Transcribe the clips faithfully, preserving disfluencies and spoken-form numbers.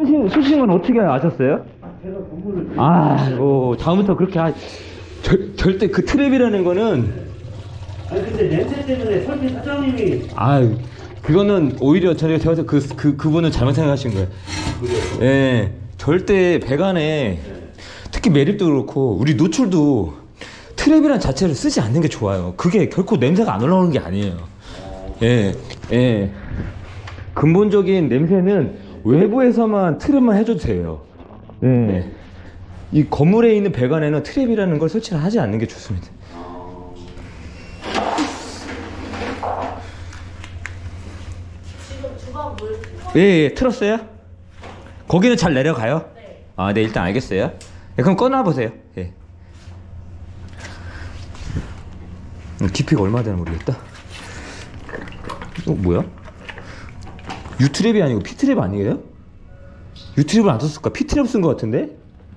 쓰신, 쓰신 건 어떻게 아셨어요? 제가 건물을 아이고 다음부터 그렇게 하... 절, 절대 그 트랩이라는 거는 아니 근데 냄새 때문에 설비 사장님이 아유 그거는 오히려 저희가 제가 그, 그, 그분은 잘못 생각하신 거예요. 그래요? 예, 절대 배관에 특히 매립도 그렇고 우리 노출도 트랩이란 자체를 쓰지 않는 게 좋아요. 그게 결코 냄새가 안 올라오는 게 아니에요. 예, 예. 근본적인 냄새는 외부에서만 트랩만 해줘도 돼요. 예. 이 건물에 있는 배관에는 트랩이라는 걸 설치를 하지 않는 게 좋습니다. 지금 주방 물 예, 예, 틀었어요? 거기는 잘 내려가요? 네. 아, 네, 일단 알겠어요. 예, 그럼 꺼놔보세요. 예. 음, 깊이가 얼마 되나 모르겠다. 어, 뭐야? U트랩이 아니고 P트랩 아니에요? U트랩을 안 썼을까? P트랩 쓴 것 같은데?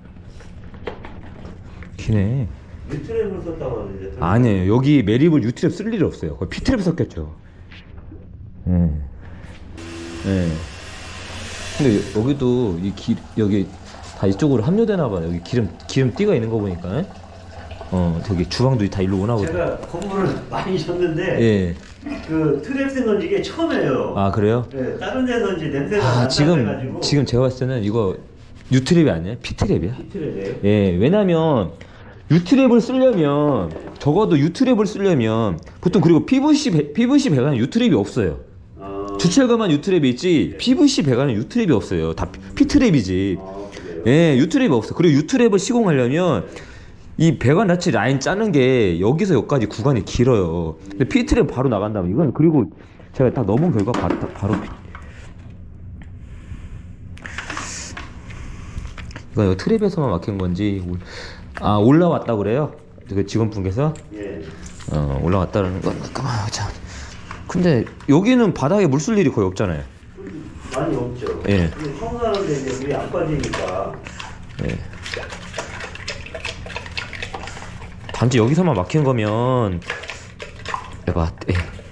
기네. 유트랩을 썼다고 하는데 아니에요. 여기 매립을 U트랩 쓸 일이 없어요. 거의 P트랩 썼겠죠. 예. 예. 근데 여기도 이 기, 여기 다 이쪽으로 합류되나 봐요. 여기 기름 기름 띠가 있는 거 보니까. 어, 저기 주방도 다 일로 오나 보다. 제가 건물을 많이 졌는데 예. 그 트랩 쓴 건 이게 처음이에요. 아, 그래요? 네, 다른 데서 이제 냄새가 아, 난다 지금 해가지고 지금 제가 봤을 때는 이거 U트랩이 아니에요? P트랩이야? 트랩이에요? 예, 왜냐면 U트랩을 쓰려면 적어도 U트랩을 쓰려면 보통 그리고 피브이씨 배, 피브이씨 배관은 U트랩이 없어요. 아, 주철가만 U트랩이 있지 피브이씨 배관은 U트랩이 없어요. 다 P트랩이지. 아 그래요? 예, U트랩이 없어. 그리고 U트랩을 시공하려면 이 배관 자체 라인 짜는 게 여기서 여기까지 구간이 길어요. 근데 P트랩 바로 나간다면 이건 그리고 제가 딱 넣어본 결과 바, 바로 이거 여기 트랩에서만 막힌 건지 올- 아 올라왔다 그래요? 그 직원분께서 예. 어 올라왔다라는 건 잠깐만 참. 근데 여기는 바닥에 물 쓸 일이 거의 없잖아요. 많이 없죠. 예. 근데 청소하는데 이제 물이 안 빠지니까. 예. 단지 여기서만 막힌 거면 내가 예.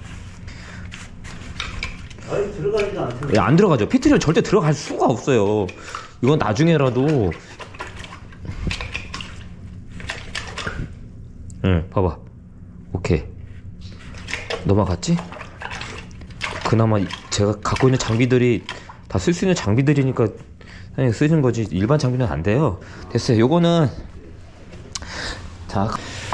아예 들어가지도 않죠. 예, 안 들어가죠. 피트를 절대 들어갈 수가 없어요. 이건 나중에라도 응 봐봐 오케이 넘어갔지? 그나마 이- 제가 갖고 있는 장비들이 다 쓸 수 있는 장비들이니까 그냥 쓰는 거지 일반 장비는 안 돼요. 됐어요. 요거는 자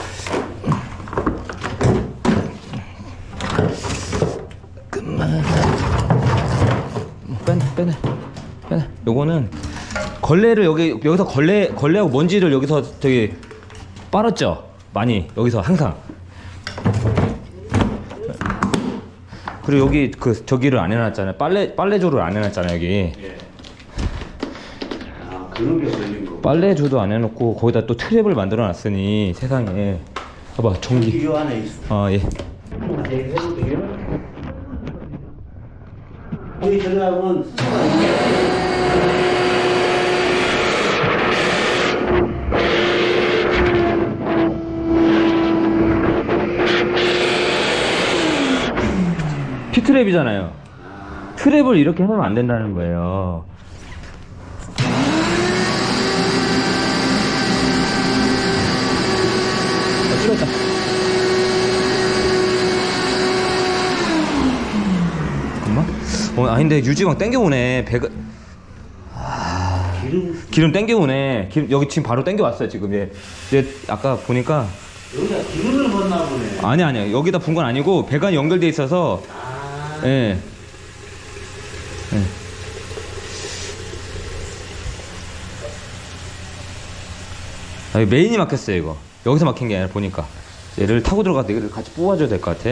끝만 빼내 빼내 빼내 요거는 걸레를 여기 여기서 걸레 걸레하고 먼지를 여기서 저기 빨았죠 많이 여기서 항상. 그리고 여기 그 저기를 안 해놨잖아요. 빨래 빨래조를 안 해놨잖아요 여기. 예. 아 그런 게 걸린 거. 빨래조도 안 해놓고 거기다 또 트랩을 만들어놨으니 세상에. 봐봐 전기. 이 안에 있어. 아 예. 네, 해볼게요. 여기 들어가면 수도가 있네. P트랩이잖아요. 트랩을 이렇게 해놓으면 안 된다는 거예요. 아, 찍었다. 잠깐만. 어, 아닌데 유지방 땡겨오네. 배가 기름 기름 땡겨오네. 기름 여기 지금 바로 땡겨왔어요 지금. 얘, 얘 아까 보니까 여기다 기름을 붓나 보네. 아니 아니야 여기다 분 건 아니고 배관이 연결돼 있어서. 아, 예. 예. 아, 메인이 막혔어요 이거. 여기서 막힌 게 아니라 보니까 얘를 타고 들어가서 얘를 같이 뽑아줘야 될 것 같아. 예.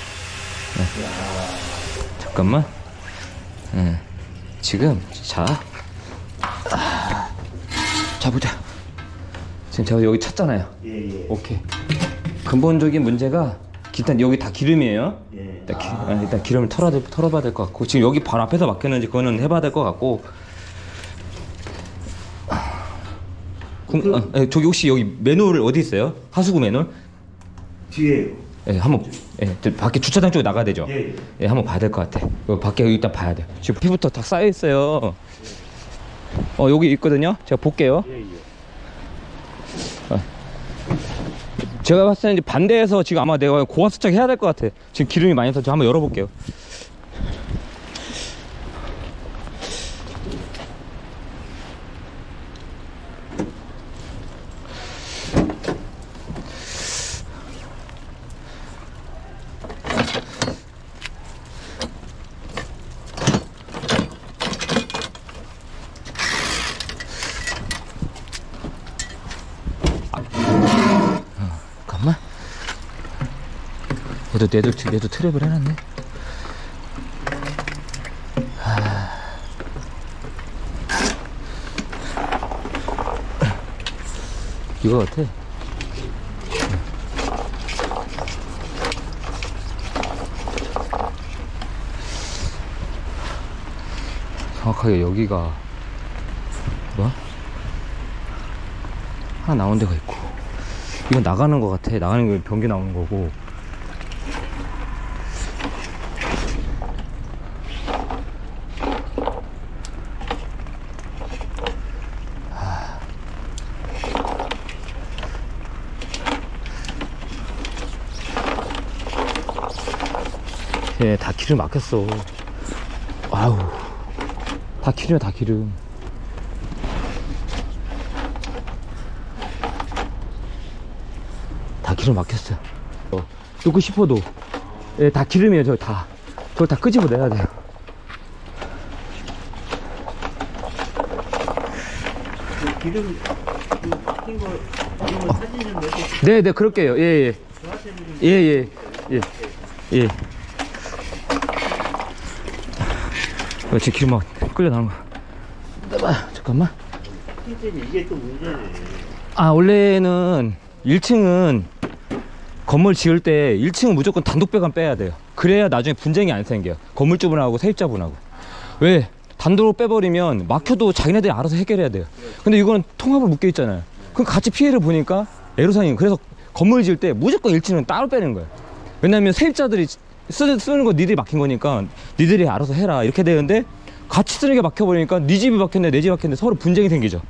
잠깐만. 예. 지금 자, 아. 자 보자. 지금 제가 여기 찾잖아요. 예, 예. 오케이. 근본적인 문제가 일단 여기 다 기름이에요. 예. 일단, 기, 아, 아, 일단 기름을 털어, 털어봐야 될 것 같고 지금 여기 바로 앞에서 막혔는지 그거는 해봐야 될 것 같고 궁, 아, 예, 저기 혹시 여기 매놀 어디 있어요? 하수구 매놀? 뒤에. 예, 한번 예, 저 밖에 주차장 쪽에 나가야 되죠? 예, 예. 예, 한번 봐야 될 것 같아. 이거 밖에 일단 봐야 돼. 지금 피부터 다 쌓여 있어요. 어 여기 있거든요. 제가 볼게요. 예, 예. 제가 봤을 때는 이제 반대에서 지금 아마 내가 고압 세척 해야 될 것 같아. 지금 기름이 많이 터져. 한번 열어볼게요. 잠깐만. 얘도 얘도 얘도 트랩을 해놨네. 하... 이거 같아. 정확하게 여기가 뭐? 하나 나온 데가 있고, 이건 나가는 것 같아. 나가는 게 변기 나오는 거고. 예, 다 기름 막혔어. 아우, 다 기름이야, 다 기름. 다 기름 막혔어요. 어, 뚫고 싶어도. 예, 다 기름이에요, 저 다. 저걸 다 끄집어내야 돼요. 그 기름 그 막힌 거 이런 거 사진 좀 내주세요. 네, 네, 그럴게요. 예, 예. 저한테는 좀 예, 예. 예. 예. 어, 지금 기름 막 끌려 나오는 거. 아, 잠깐만. 실제는 이게 또 문제네. 아, 원래는 일 층은 건물 지을 때 일 층은 무조건 단독 배관 빼야 돼요. 그래야 나중에 분쟁이 안 생겨요. 건물주분하고 세입자분하고. 왜? 단독으로 빼버리면 막혀도 자기네들이 알아서 해결해야 돼요. 근데 이거는 통합을 묶여 있잖아요. 그럼 같이 피해를 보니까 애로사항이. 그래서 건물 지을 때 무조건 일 층은 따로 빼는 거예요. 왜냐면 세입자들이 쓰, 쓰는 거 니들이 막힌 거니까 니들이 알아서 해라 이렇게 되는데, 같이 쓰는 게 막혀버리니까 니 집이 막혔네 내 집이 막혔네 서로 분쟁이 생기죠.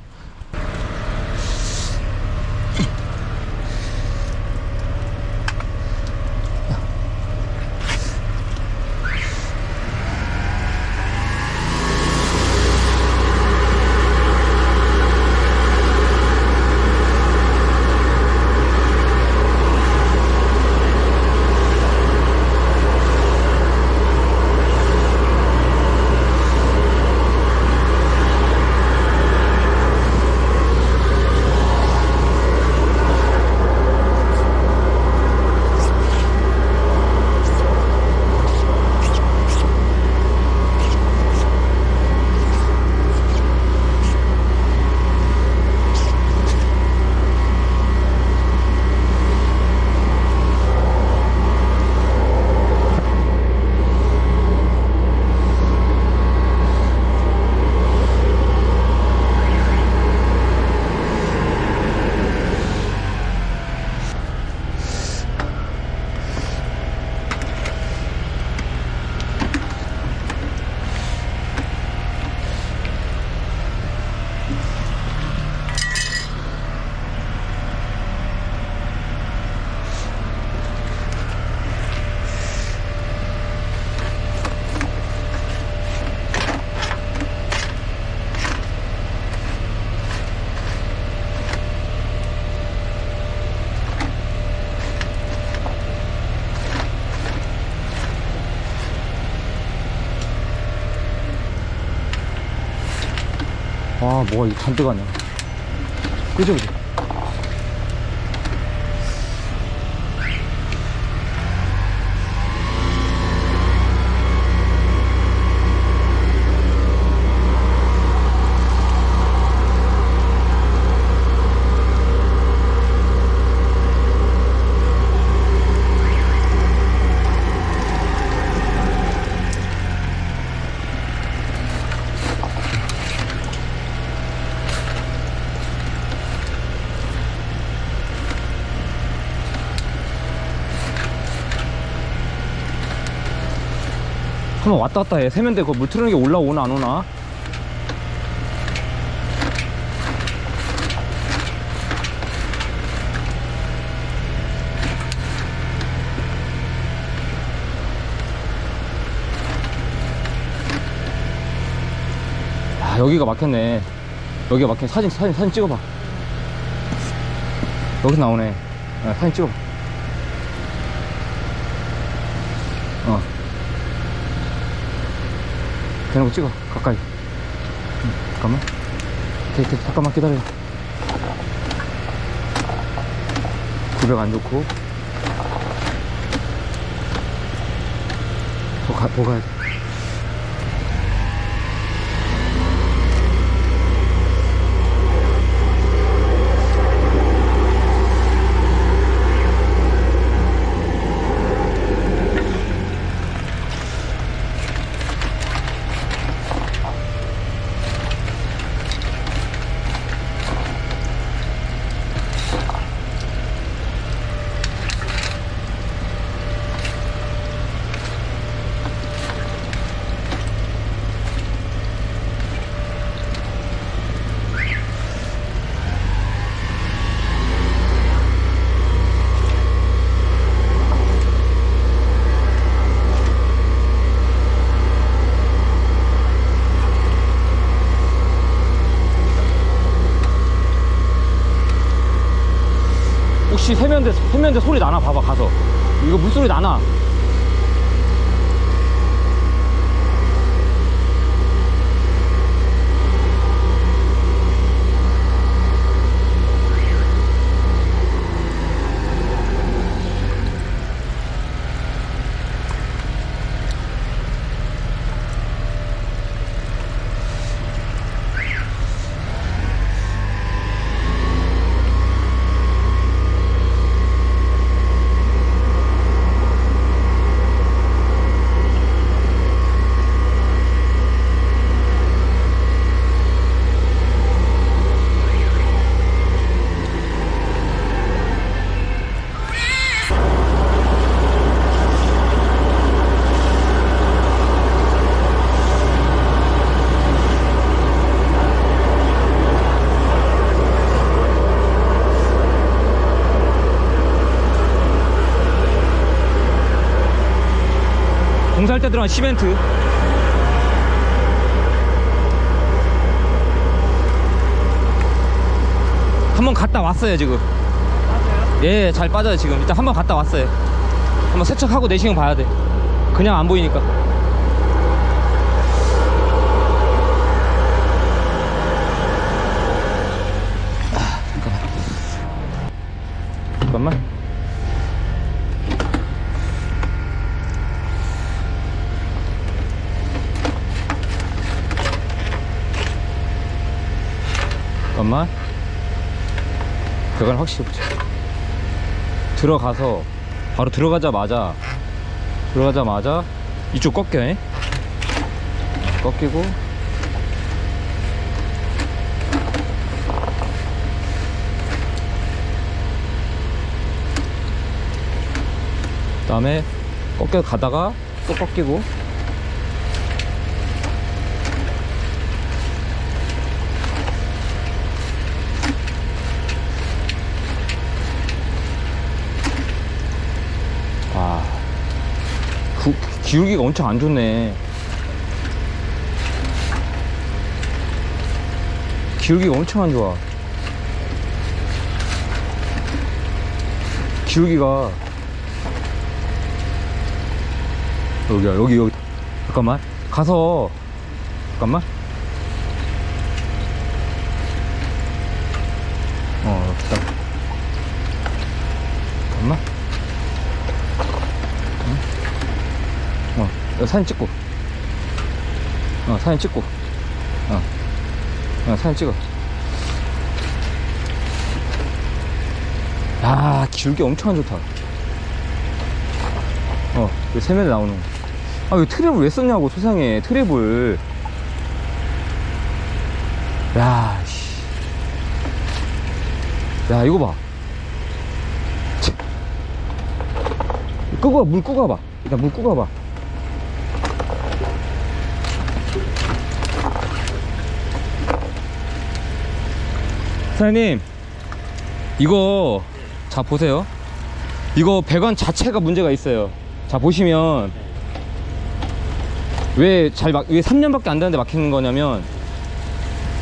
와, 뭐가 이렇게 잔뜩 하냐. 그죠, 그죠? 한번 왔다 갔다 해. 세면대 그거 물 트는 게 올라오나 안 오나? 여기가 막혔네. 여기가 막혀. 사진 사진 사진 찍어봐. 여기서 나오네. 아, 사진 찍어봐. 어. 되는 거 찍어. 가까이. 응, 잠깐만. 오케이, 오케이. 잠깐만 기다려. 구백 안 좋고. 더 가, 더 가야 돼. 혹시 세면대, 세면대 소리 나나 봐봐. 가서 이거 물소리 나나. 공사할 때 들어간 시멘트. 한번 갔다 왔어요 지금. 예, 잘 빠져요 지금. 일단 한번 갔다 왔어요. 한번 세척하고 내시경 봐야 돼. 그냥 안 보이니까. 아, 잠깐만. 잠깐만. 잠깐만. 배관을 확실히 보자. 들어가서 바로 들어가자마자 들어가자마자 이쪽 꺾여. 에? 꺾이고 그 다음에 꺾여 가다가 또 꺾이고 구, 기울기가 엄청 안 좋네. 기울기가 엄청 안 좋아. 기울기가 여기야. 여기 여기. 잠깐만. 가서 잠깐만. 어 잠깐. 잠깐만. 어, 여기 사진 찍고. 어, 사진 찍고. 어, 어 사진 찍어. 야, 기울기 엄청 안 좋다. 어, 여기 세면에 나오는 거. 아, 왜 트랩을 왜 썼냐고, 세상에. 트랩을. 야, 씨. 야, 이거 봐. 치. 끄고 와, 물 끄고 와봐. 일단 물 끄고 와봐. 사장님, 이거 자 보세요. 이거 배관 자체가 문제가 있어요. 자 보시면 왜 잘 막 왜 삼 년밖에 안 되는데 막히는 거냐면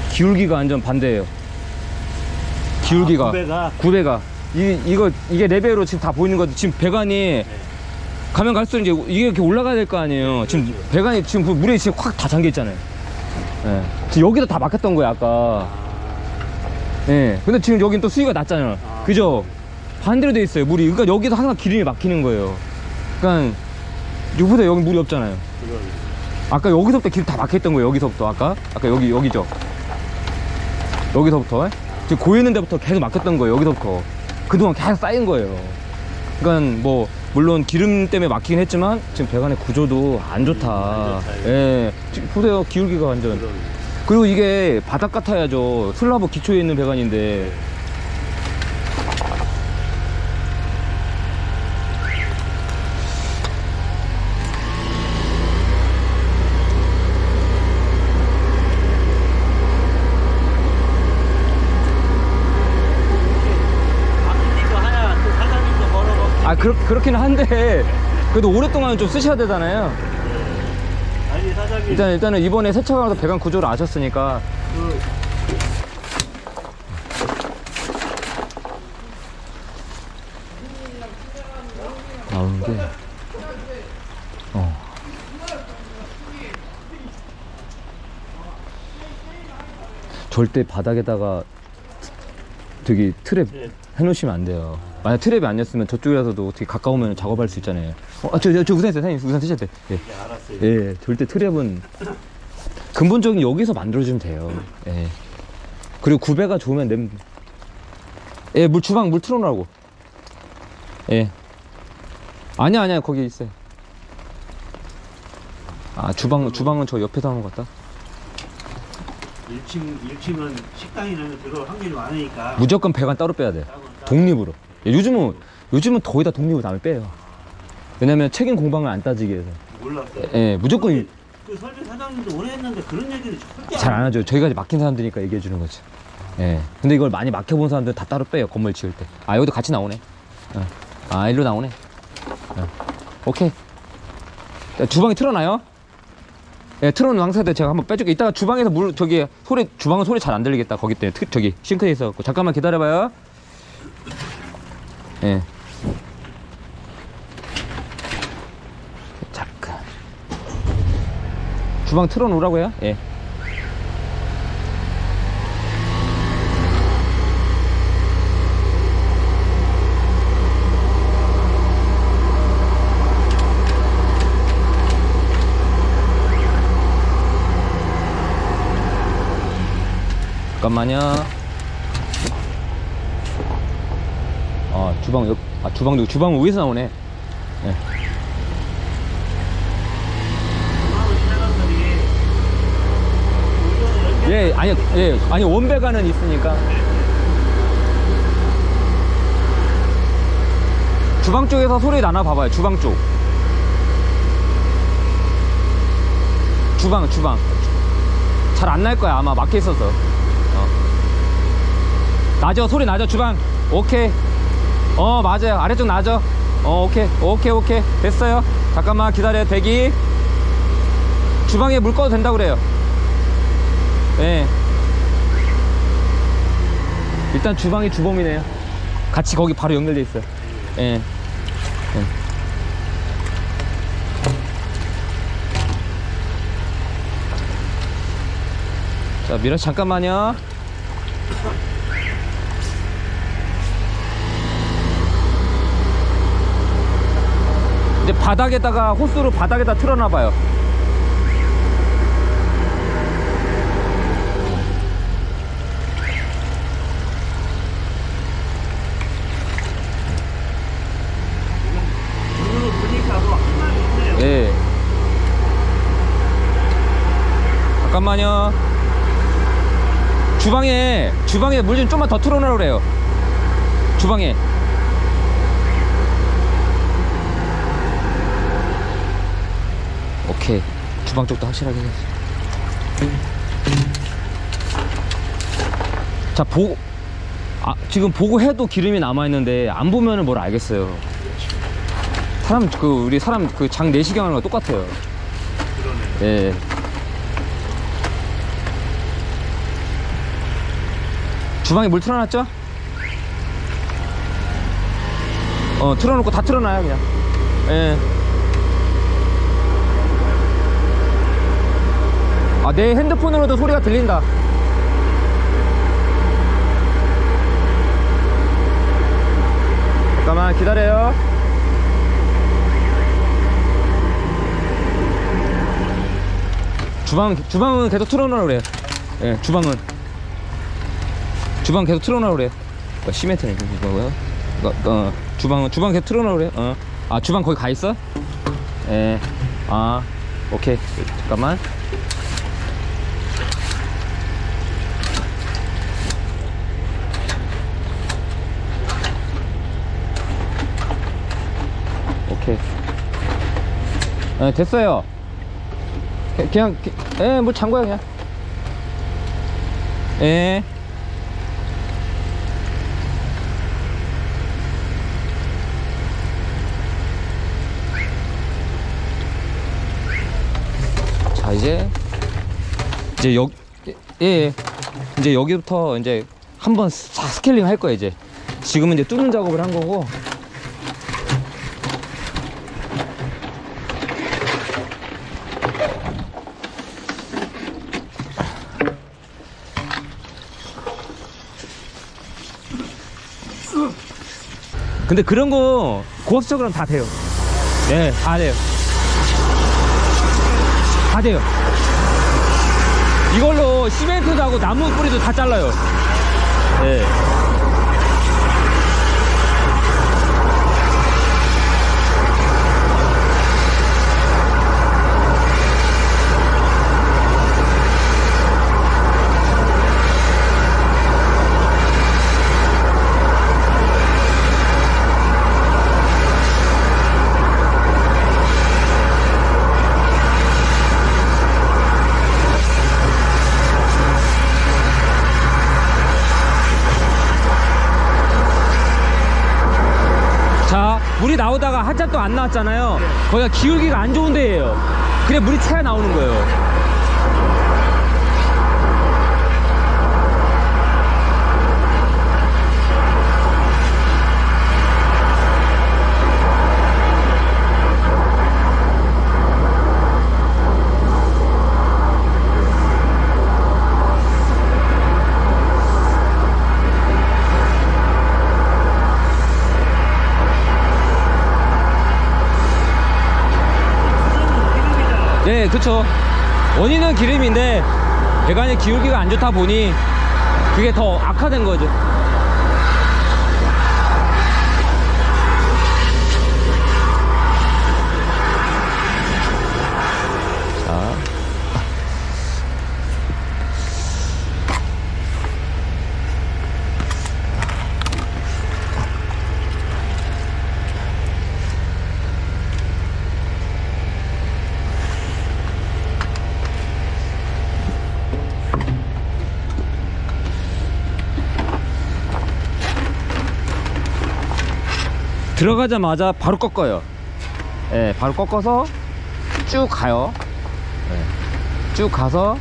기울기가 완전 반대예요. 기울기가. 아, 구배가? 구배가. 이, 이거, 이게 레벨로 지금 다 보이는 것도 지금 배관이 네. 가면 갈수록 이제 이게 이렇게 올라가야 될 거 아니에요. 지금 배관이 지금 그 물에 지금 확 다 잠겨 있잖아요. 예. 지금 여기도 다 막혔던 거예요, 아까. 예. 근데 지금 여긴 또 수위가 낮잖아요. 아. 그죠? 반대로 돼 있어요, 물이. 그러니까 여기도 항상 기름이 막히는 거예요. 그러니까, 여기보다 여기 물이 없잖아요. 그럼. 아까 여기서부터 기름 다 막혀있던 거예요, 여기서부터. 아까. 아까 여기, 여기죠. 여기서부터. 지금 고이는 데부터 계속 막혔던 거예요, 여기서부터. 그동안 계속 쌓인 거예요. 그러니까 뭐, 물론 기름 때문에 막히긴 했지만, 지금 배관의 구조도 안 좋다. 안 좋다, 이거. 예. 지금 보세요, 기울기가 완전. 그럼. 그리고 이게 바닥 같아야죠. 슬라브 기초에 있는 배관인데. 막힌 거 하나, 또 사장님도 걸어먹고. 아, 그렇, 그렇기는 한데, 그래도 오랫동안 좀 쓰셔야 되잖아요. 아니, 사장님. 일단, 일단은 이번에 세차가 가서 배관 구조를 아셨으니까. 그, 나오는 게, 어. 절대 바닥에다가 저기 트랩 네. 해놓으시면 안 돼요. 만약 트랩이 아니었으면 저쪽이라서도 어떻게 가까우면 작업할 수 있잖아요. 어, 아, 저, 저, 저 우산 있어요, 사장님. 우산 쓰셔야 돼. 예. 네, 알았어요. 예, 절대 트랩은 근본적인 여기서 만들어주면 돼요. 예. 그리고 구배가 좋으면 냄, 예, 물, 주방 물 틀어놓으라고. 예. 아니야, 아니야, 거기 있어요. 아, 주방, 주방은 저 옆에서 하는 것 같다. 일 층, 일 층은 식당이나 들어올 확률이 많으니까. 무조건 배관 따로 빼야 돼. 따로, 따로. 독립으로. 예, 요즘은, 요즘은 거의 다 독립으로 남을 빼요. 왜냐면 책임 공방을 안 따지게 해서. 몰랐어요. 예, 무조건 그 설비 사장님도 오래 했는데 그런 얘기를 절대 잘 안 하죠. 저희가 이제 막힌 사람들이니까 얘기해 주는 거지. 예. 근데 이걸 많이 막혀본 사람들은 다 따로 빼요. 건물 지을 때. 아, 여기도 같이 나오네. 예. 아, 일로 나오네. 예. 오케이. 자, 주방에 틀어놔요. 예, 틀어놓은 상태에서 제가 한번 빼줄게요. 이따가 주방에서 물, 저기, 소리, 주방은 소리 잘 안 들리겠다. 거기 때문에. 트, 저기, 싱크대에 있어갖고. 잠깐만 기다려봐요. 예. 잠깐. 주방 틀어놓으라고요? 예. 잠깐만요. 아, 주방 옆, 아, 주방도, 주방은 위에서 나오네. 예. 예, 아니, 예, 아니, 원배관은 있으니까. 주방 쪽에서 소리 나나 봐봐요, 주방 쪽. 주방, 주방. 잘 안 날 거야, 아마 막혀 있어서. 어. 나죠, 소리 나죠, 주방. 오케이. 어, 맞아요. 아래쪽 나죠. 어, 오케이. 오케이, 오케이. 됐어요. 잠깐만 기다려요, 대기. 주방에 물 꺼도 된다고 그래요. 예. 일단 주방이 주범이네요. 같이 거기 바로 연결돼 있어요. 예. 예. 자, 미라 잠깐만요. 이제 바닥에다가 호스로 바닥에다 틀어놔봐요. 눈으로 보니까 뭐 한 말이 없네요. 예. 잠깐만요. 주방에 주방에 물 좀 좀만 더 틀어놓으라고 그래요. 주방에. 오케이. 주방 쪽도 확실하게 해야지. 자, 보, 아, 지금 보고 해도 기름이 남아있는데 안 보면은 뭘 알겠어요. 사람, 그, 우리 사람 그 장 내시경 하는 거 똑같아요. 그러네. 예. 주방에 물 틀어놨죠? 어, 틀어놓고 다 틀어놔요 그냥. 예. 아, 내 핸드폰으로도 소리가 들린다. 잠깐만 기다려요. 주방, 주방은 계속 틀어놓으라 그래요. 예, 주방은 주방 계속 틀어놓으라 그래요. 그러니까 시멘트는 이거고요. 그러니까, 어, 주방은 주방 계속 틀어놓으라 그래요. 어. 아, 주방 거기 가 있어? 예. 아, 오케이. 잠깐만. 오케이. 예, 됐어요. 그냥, 예, 뭐 잠궈요 그냥. 예. 자, 이제 이제 여 예, 예. 이제 여기부터 이제 한번 싹 스케일링 할 거예요. 이제 지금은 이제 뚫는 작업을 한 거고. 근데 그런 거 고압적으로는 다 돼요. 네, 다 돼요. 다 돼요. 이걸로 시멘트도 하고 나무 뿌리도 다 잘라요. 네. 물이 나오다가 한참 또 안 나왔잖아요. 거기가 기울기가 안 좋은 데예요. 그래 물이 채야 나오는 거예요. 네, 그쵸. 원인은 기름인데 배관의 기울기가 안 좋다 보니 그게 더 악화된 거죠. 자, 들어가자마자 바로 꺾어요. 예, 바로 꺾어서 쭉 가요. 예, 쭉 가서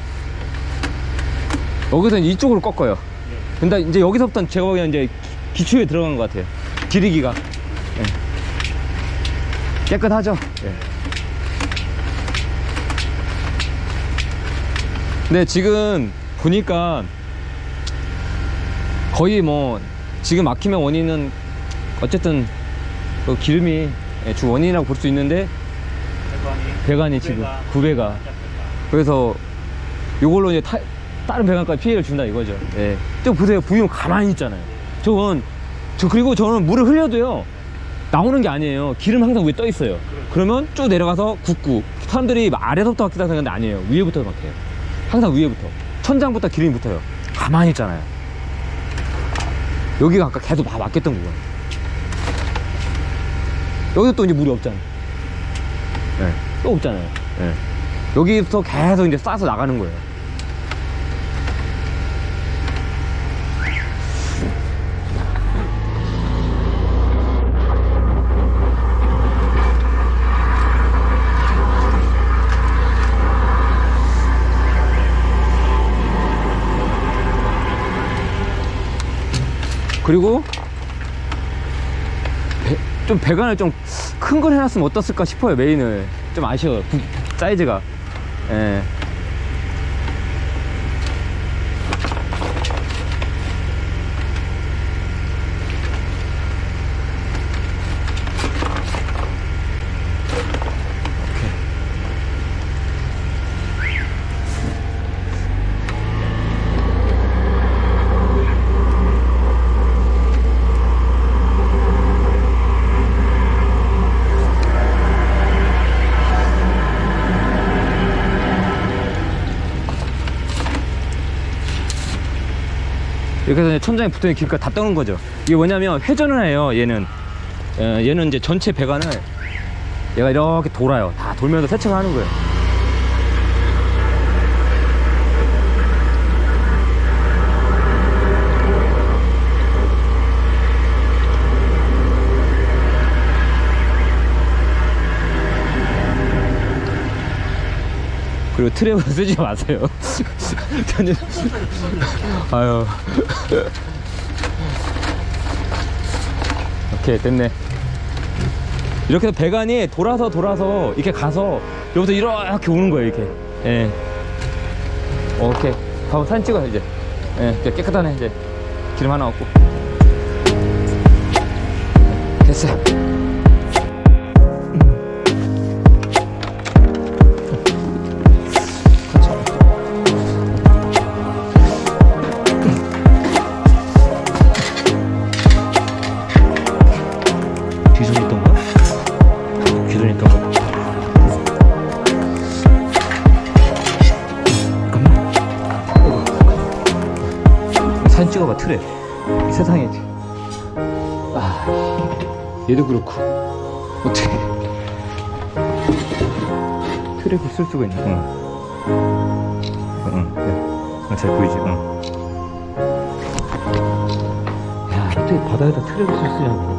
여기서 이쪽으로 꺾어요. 근데 이제 여기서부터는 제가 보기엔 이제 기초에 들어간 것 같아요. 기르기가. 예. 깨끗하죠? 예. 근데 지금 보니까 거의 뭐 지금 막히면 원인은 어쨌든 그 기름이 주 원인이라고 볼 수 있는데 배관이, 배관이 지금 구배가 그래서 요걸로 이제 타, 다른 배관까지 피해를 준다 이거죠. 예. 저 보세요, 부위는 가만히 있잖아요. 저건 저 그리고 저는 물을 흘려도요 나오는 게 아니에요. 기름 항상 위에 떠 있어요. 그러면 쭉 내려가서 굽고 사람들이 아래서부터 막히다 생각하는데 아니에요. 위에부터 막혀요. 항상 위에부터 천장부터 기름이 붙어요. 가만히 있잖아요. 여기가 아까 계속 막 막혔던 거예요. 여기서 또 이제 물이 없잖아요. 네, 또 없잖아요. 네. 여기부터 계속 이제 싸서 나가는 거예요. 그리고 배, 좀 배관을 좀 큰 걸 해놨으면 어떻을까 싶어요. 메인을 좀 아쉬워요. 부, 사이즈가. 예. 이렇게 해서 이제 천장에 붙어있는 기름까지 다 떠는 거죠. 이게 뭐냐면 회전을 해요. 얘는 어, 얘는 이제 전체 배관을 얘가 이렇게 돌아요. 다 돌면서 세척을 하는 거예요. 그리고 트랩을 쓰지 마세요. 아유. 오케이, 됐네. 이렇게 해서 배관이 돌아서 돌아서 이렇게 가서 여기부터 이렇게 오는 거예요, 이렇게. 예. 오케이. 가고 사진 찍어요, 이제. 예, 이제 깨끗하네, 이제. 기름 하나 없고. 됐어요. 뒤손 있던가? 뒤손 있던가? 잠깐만. 사진 찍어봐, 틀에. 이 세상에. 아, 얘도 그렇고. 어떻게. 트랩을 쓸 수가 있나? 응. 응, 응. 잘 보이지? 응. 야, 어떻게 바다에다 트랩을 쓸 수 있냐?